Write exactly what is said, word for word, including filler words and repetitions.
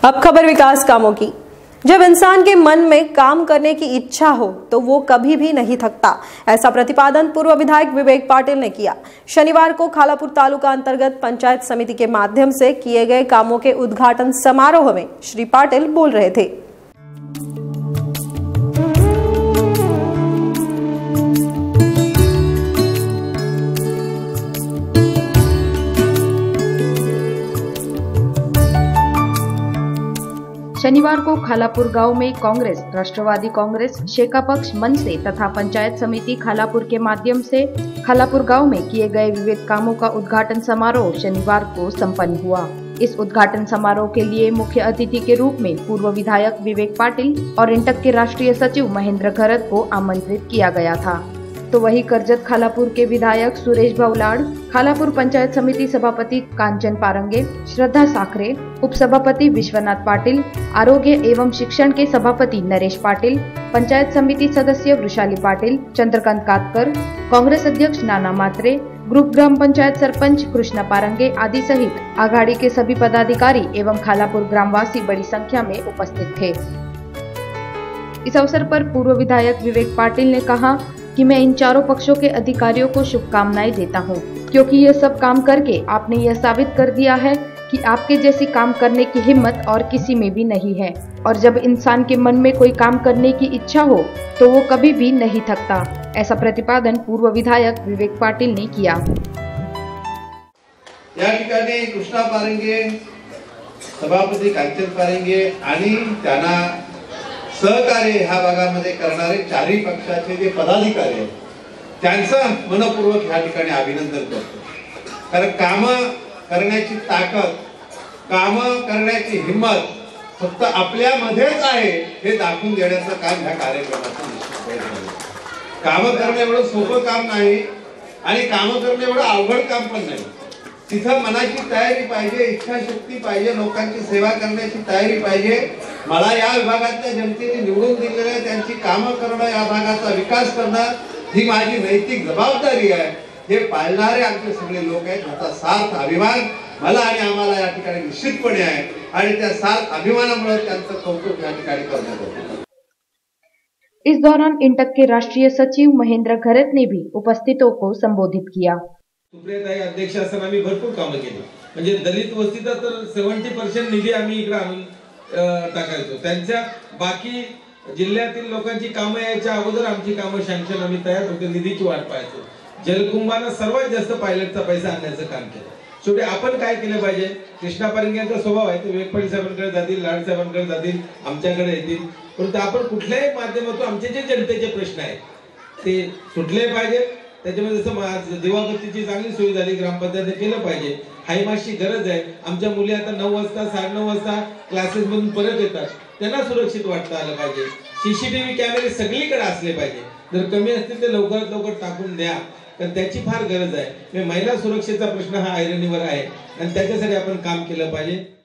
अब खबर विकास कामों की। जब इंसान के मन में काम करने की इच्छा हो तो वो कभी भी नहीं थकता। ऐसा प्रतिपादन पूर्व विधायक विवेक पाटिल ने किया। शनिवार को खालापुर तालुका अंतर्गत पंचायत समिति के माध्यम से किए गए कामों के उद्घाटन समारोह में श्री पाटिल बोल रहे थे। शनिवार को खालापुर गांव में कांग्रेस, राष्ट्रवादी कांग्रेस, शेका पक्ष, मनसे तथा पंचायत समिति खालापुर के माध्यम से खालापुर गांव में किए गए विविध कामों का उद्घाटन समारोह शनिवार को संपन्न हुआ। इस उद्घाटन समारोह के लिए मुख्य अतिथि के रूप में पूर्व विधायक विवेक पाटिल और इंटक के राष्ट्रीय सचिव महेंद्र घरत को आमंत्रित किया गया था। तो वही करजत खालापुर के विधायक सुरेश भवलाड़, खालापुर पंचायत समिति सभापति कांचन पारंगे, श्रद्धा साखरे, उप सभापति विश्वनाथ पाटिल, आरोग्य एवं शिक्षण के सभापति नरेश पाटिल, पंचायत समिति सदस्य वृषाली पाटिल, चंद्रकांत कातकर, कांग्रेस अध्यक्ष नाना मात्रे, ग्रुप ग्राम पंचायत सरपंच कृष्णा पारंगे आदि सहित आघाड़ी के सभी पदाधिकारी एवं खालापुर ग्रामवासी बड़ी संख्या में उपस्थित थे। इस अवसर पर पूर्व विधायक विवेक पाटिल ने कहा कि मैं इन चारों पक्षों के अधिकारियों को शुभकामनाएं देता हूं, क्योंकि ये सब काम करके आपने यह साबित कर दिया है कि आपके जैसी काम करने की हिम्मत और किसी में भी नहीं है। और जब इंसान के मन में कोई काम करने की इच्छा हो तो वो कभी भी नहीं थकता। ऐसा प्रतिपादन पूर्व विधायक विवेक पाटिल ने किया। या ठिकाणी कृष्णा पारंगे, सभापती कांचन पारंगे आणि त्यांना सहकार्य ह्या भागामध्ये करणारे चारही पक्षाचे जे पदाधिकारी आहेत त्यांचं मनपूर्वक ह्या ठिकाणी अभिनंदन करतो। कारण काम करण्याची ताकद, काम करण्याची हिम्मत फक्त आपल्यामध्येच आहे हे दाखवून देण्याचं काम ह्या कार्यक्रमाचं निश्चितपणे झालं। काम करणं एवढं सोपं काम नाही आणि काम करणं एवढं अवघड काम पण नाही। तिथं मनाची तयारी पाहिजे, इच्छाशक्ती पाहिजे, लोकांची सेवा करण्याची तयारी पाहिजे। मला या विभागातल्या जनतेने निवडून दिलेल्या त्यांची कामं करणं, या भागाचा विकास करणं ही माझी नैतिक जबाबदारी आहे हे पाळणारे आमचे सगळे लोक आहेत। ह्याचा सार्थ अभिमान मला आणि आम्हाला या ठिकाणी निश्चितपणे आहे आणि त्या सार्थ अभिमानामुळे त्यांचं कौतुक या ठिकाणी करण्यात येतं। इस दौरान इंटक के राष्ट्रीय सचिव महेंद्र घरत ने भी उपस्थितों को संबोधित किया। सुप्रियाताई अध्यक्ष असताना आम्ही भरपूर कामं केली, म्हणजे दलित वस्तीचा तर सत्तर टक्के निधी आम्ही इकडे आणून टाकायचो। त्यांच्या बाकी जिल्ह्यातील लोकांची कामं यायच्या अगोदर आमची कामं सँक्शन आम्ही तयार होते, निधीची वाट पाहायचो। जलकुंभाने सर्वात जास्त पायलटचा पैसा आणण्याचं काम केलं। शेवटी आपण काय केलं पाहिजे? कृष्णा पारंगे यांचा स्वभाव आहे, ते विवेक पाटील साहेबांकडे जातील, लाड साहेबांकडे जातील, आमच्याकडे येतील, परंतु आपण कुठल्याही माध्यमातून आमचे जे जनतेचे प्रश्न आहेत ते सुटले पाहिजे। त्याच्यामध्ये जसं दिवाबत्तीची चांगली सोय झाली, ग्रामपंचायत केलं पाहिजे। हायमासची गरज आहे। आमच्या मुली आता नऊ वाजता साडेनऊ वाजता क्लासेस मधून परत येतात, त्यांना सुरक्षित वाटता आलं पाहिजे। सीसीटीव्ही कॅमेरे सगळीकडे असले पाहिजे, जर कमी असतील तर लवकरात लवकर टाकून द्या, कारण त्याची फार गरज आहे। महिला सुरक्षेचा प्रश्न हा ऐरणीवर आहे आणि त्याच्यासाठी आपण काम केलं पाहिजे।